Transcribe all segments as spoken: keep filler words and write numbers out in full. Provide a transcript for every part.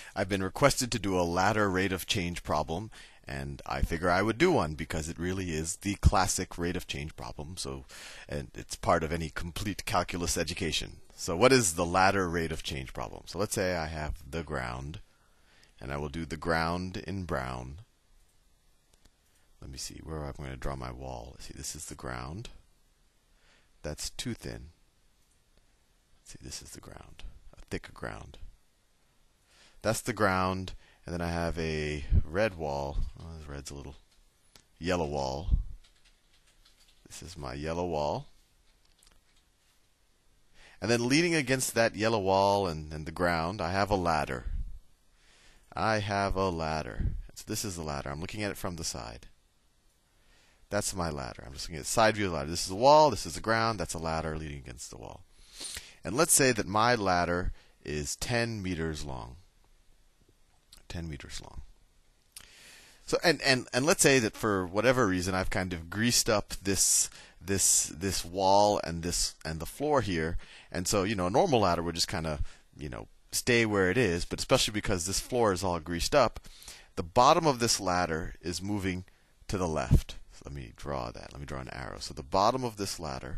I've been requested to do a ladder rate of change problem, and I figure I would do one because it really is the classic rate of change problem. So, and it's part of any complete calculus education. So what is the ladder rate of change problem? So let's say I have the ground, and I will do the ground in brown. Let me see where I'm going to draw my wall. See, this is the ground. That's too thin. Let's see, this is the ground, a thick ground. That's the ground, and then I have a red wall. Oh, this red's a little yellow wall. This is my yellow wall. And then leaning against that yellow wall and, and the ground, I have a ladder. I have a ladder. So this is the ladder. I'm looking at it from the side. That's my ladder. I'm just looking at the side view of the ladder. This is the wall. This is the ground. That's a ladder leaning against the wall. And let's say that my ladder is ten meters long. ten meters long. So and, and, and let's say that for whatever reason I've kind of greased up this this this wall and this and the floor here. And so, you know, a normal ladder would just kind of, you know, stay where it is, but especially because this floor is all greased up, the bottom of this ladder is moving to the left. So let me draw that. Let me draw an arrow. So the bottom of this ladder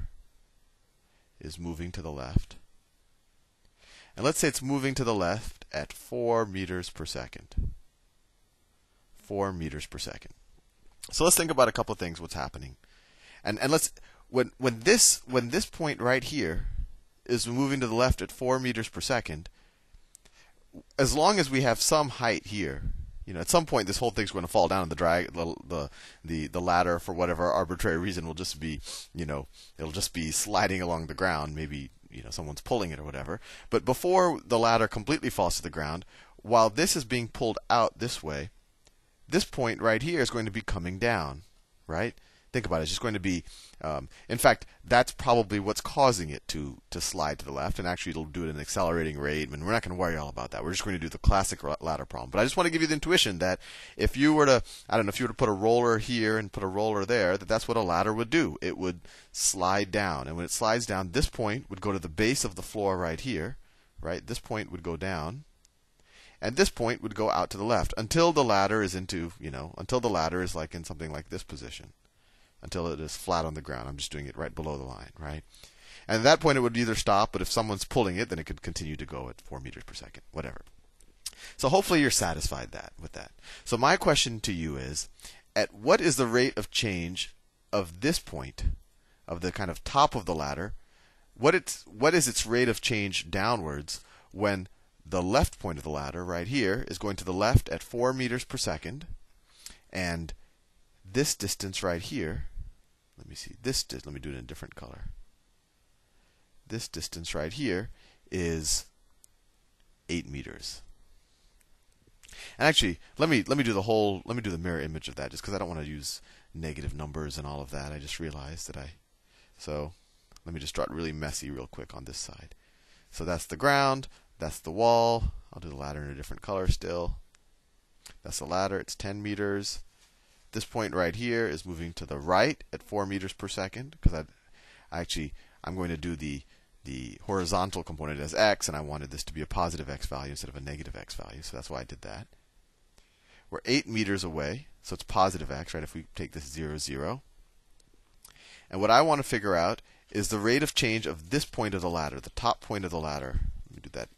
is moving to the left. And let's say it's moving to the left at four meters per second. four meters per second. So let's think about a couple of things, what's happening. And and let's when when this when this point right here is moving to the left at four meters per second, as long as we have some height here, you know, at some point this whole thing's going to fall down and the drag the the the, the ladder for whatever arbitrary reason will just be, you know, it'll just be sliding along the ground, maybe, you know, someone's pulling it or whatever. But before the ladder completely falls to the ground, while this is being pulled out this way, this point right here is going to be coming down, right? Think about it. It's just going to be, um, in fact, that's probably what's causing it to to slide to the left. And actually, it'll do it at an accelerating rate. And we're not going to worry all about that. We're just going to do the classic ladder problem. But I just want to give you the intuition that if you were to, I don't know, if you were to put a roller here and put a roller there, that that's what a ladder would do. It would slide down. And when it slides down, this point would go to the base of the floor right here, right? This point would go down. And this point would go out to the left until the ladder is into, you know, until the ladder is like in something like this position. Until it is flat on the ground. I'm just doing it right below the line, right? And at that point, it would either stop, but if someone's pulling it, then it could continue to go at four meters per second, whatever. So hopefully you're satisfied that with that. So my question to you is, at what is the rate of change of this point, of the kind of top of the ladder? What it's what is its rate of change downwards when the left point of the ladder right here is going to the left at four meters per second, and this distance right here, let me see, this di- let me do it in a different color. This distance right here is eight meters. And actually, let me let me do the whole let me do the mirror image of that, just because I don't want to use negative numbers and all of that. I just realized that I so let me just draw it really messy real quick on this side. So that's the ground, that's the wall. I'll do the ladder in a different color still. That's the ladder, it's ten meters. This point right here is moving to the right at four meters per second, because I actually I'm going to do the the horizontal component as x, and I wanted this to be a positive x value instead of a negative x value, so that's why I did that. We're eight meters away, so it's positive x, right? If we take this zero, zero. And what I want to figure out is the rate of change of this point of the ladder, the top point of the ladder. Let me do that.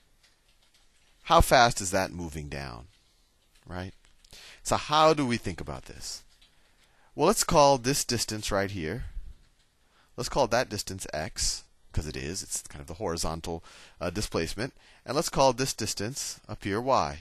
How fast is that moving down, right? So how do we think about this? Well, let's call this distance right here, let's call that distance x, because it is. It's kind of the horizontal uh, displacement. And let's call this distance up here y.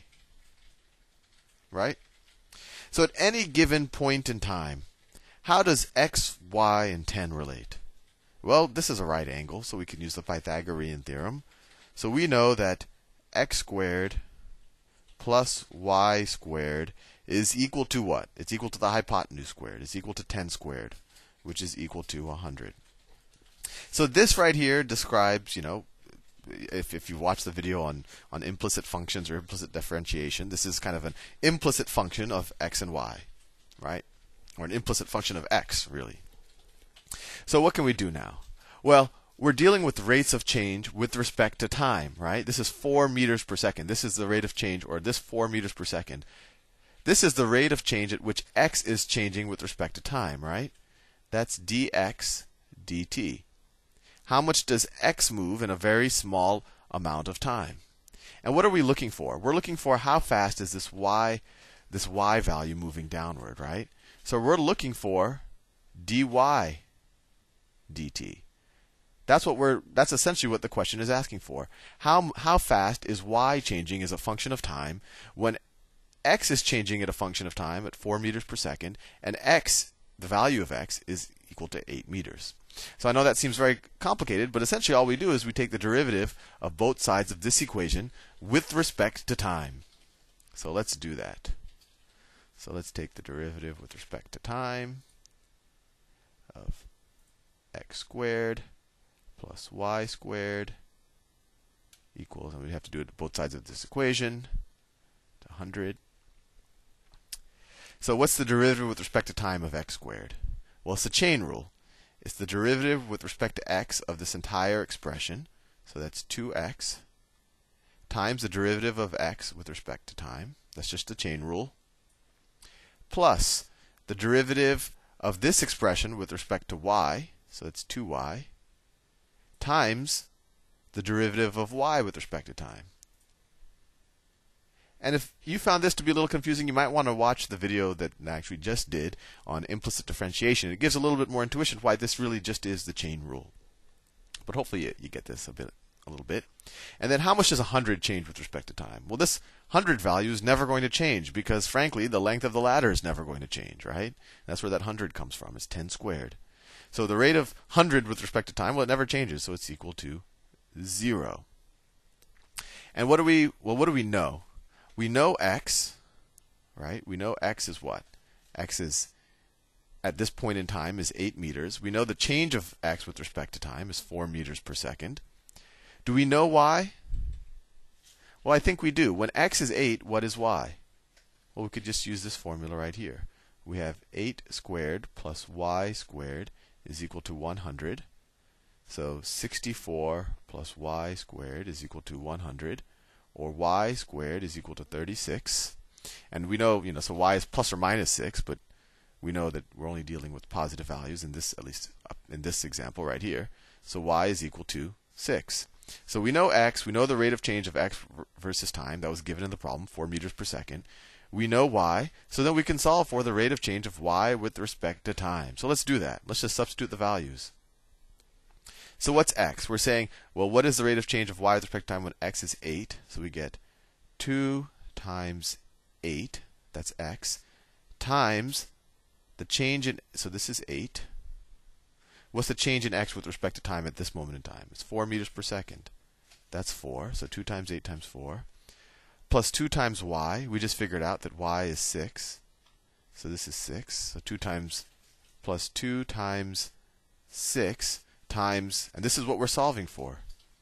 Right? So at any given point in time, how does x, y, and ten relate? Well, this is a right angle, so we can use the Pythagorean Theorem. So we know that x squared plus y squared is equal to what? It's equal to the hypotenuse squared. It's equal to ten squared, which is equal to one hundred. So this right here describes, you know, if, if you watch the video on, on implicit functions or implicit differentiation, this is kind of an implicit function of x and y, right? Or an implicit function of x, really. So what can we do now? Well, we're dealing with rates of change with respect to time, right? This is four meters per second. This is the rate of change, or this four meters per second. This is the rate of change at which x is changing with respect to time, right? That's dx dt. How much does x move in a very small amount of time? And what are we looking for? We're looking for how fast is this y, this y value moving downward, right? So we're looking for dy dt. That's what we're that's essentially what the question is asking for. How how fast is y changing as a function of time when x is changing at a function of time at four meters per second, and x, the value of x, is equal to eight meters. So I know that seems very complicated, but essentially all we do is we take the derivative of both sides of this equation with respect to time. So let's do that. So let's take the derivative with respect to time of x squared plus y squared equals, and we have to do it to both sides of this equation, to one hundred. So what's the derivative with respect to time of x squared? Well, it's the chain rule. It's the derivative with respect to x of this entire expression, so that's two x, times the derivative of x with respect to time, that's just the chain rule, plus the derivative of this expression with respect to y, so that's two y, times the derivative of y with respect to time. And if you found this to be a little confusing, you might want to watch the video that I actually just did on implicit differentiation. It gives a little bit more intuition why this really just is the chain rule. But hopefully you, you get this a bit, a little bit. And then how much does one hundred change with respect to time? Well, this one hundred value is never going to change because, frankly, the length of the ladder is never going to change, right? That's where that one hundred comes from. It's ten squared. So the rate of one hundred with respect to time, well, it never changes, so it's equal to zero. And what do we, well, what do we know? We know x, right? We know x is what? X is, at this point in time, is eight meters. We know the change of x with respect to time is four meters per second. Do we know y? Well, I think we do. When x is eight, what is y? Well, we could just use this formula right here. We have eight squared plus y squared is equal to one hundred. So sixty-four plus y squared is equal to one hundred. Or y squared is equal to thirty-six. And we know, you know, so y is plus or minus six, but we know that we're only dealing with positive values in this, at least in this example right here. So y is equal to six. So we know x, we know the rate of change of x versus time. That was given in the problem, four meters per second. We know y, so then we can solve for the rate of change of y with respect to time. So let's do that. Let's just substitute the values. So what's x? We're saying, well, what is the rate of change of y with respect to time when x is eight? So we get two times eight, that's x, times the change in, so this is eight. What's the change in x with respect to time at this moment in time? It's four meters per second. That's four, so two times eight times four. Plus two times y, we just figured out that y is six. So this is six. So two times, plus two times six times, and this is what we're solving for.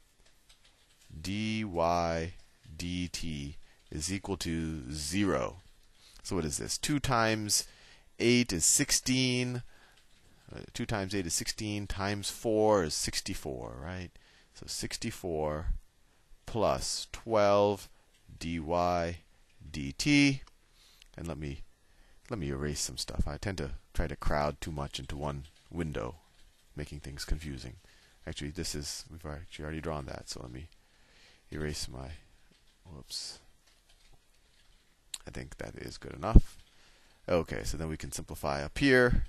dy dt is equal to zero. So what is this? two times eight is sixteen. Uh, two times eight is sixteen, times four is sixty-four, right? So sixty-four plus twelve dy dt. And let me let me erase some stuff. I tend to try to crowd too much into one window, making things confusing. Actually, this is, we've actually already drawn that, so let me erase my, whoops. I think that is good enough. Okay, so then we can simplify up here.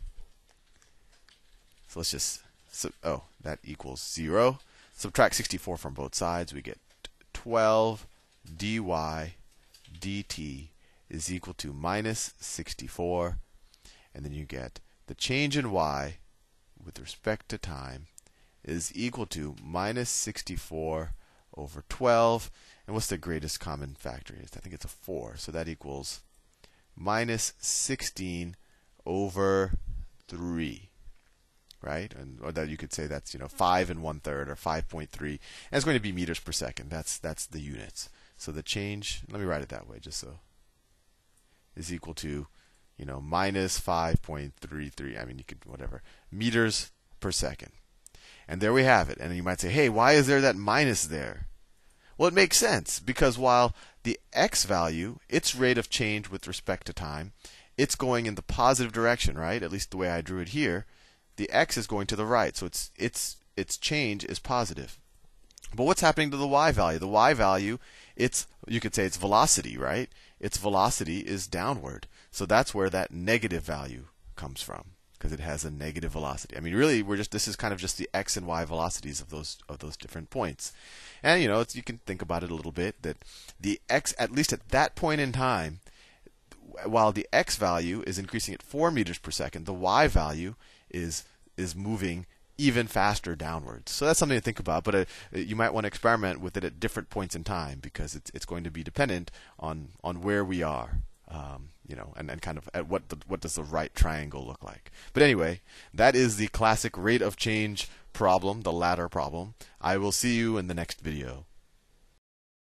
So let's just, so, oh, that equals zero. Subtract sixty-four from both sides. We get twelve dy dt is equal to minus sixty-four. And then you get the change in y with respect to time is equal to minus sixty-four over twelve. And what's the greatest common factor? I think it's a four. So that equals minus sixteen over three. Right? And or that you could say that's, you know, five and one third, or five point three. And it's going to be meters per second. That's that's the units. So the change, let me write it that way just so, is equal to, you know, minus five point three three. I mean, you could, whatever, meters per second. And there we have it. And you might say, hey, why is there that minus there? Well, it makes sense, because while the x value, its rate of change with respect to time, it's going in the positive direction, right? At least the way I drew it here. The x is going to the right, so its its its change is positive. But what's happening to the y value? The y value, it's, you could say it's velocity, right? Its velocity is downward. So that's where that negative value comes from, because it has a negative velocity. I mean, really, we're just this is kind of just the x and y velocities of those of those different points. And you know, it's, you can think about it a little bit, that the x, at least at that point in time, while the x value is increasing at four meters per second, the y value is is moving even faster downwards. So that's something to think about. But uh, you might want to experiment with it at different points in time, because it's it's going to be dependent on on where we are, um, you know, and, and kind of at what the, what does the right triangle look like. But anyway, that is the classic rate of change problem, the ladder problem. I will see you in the next video.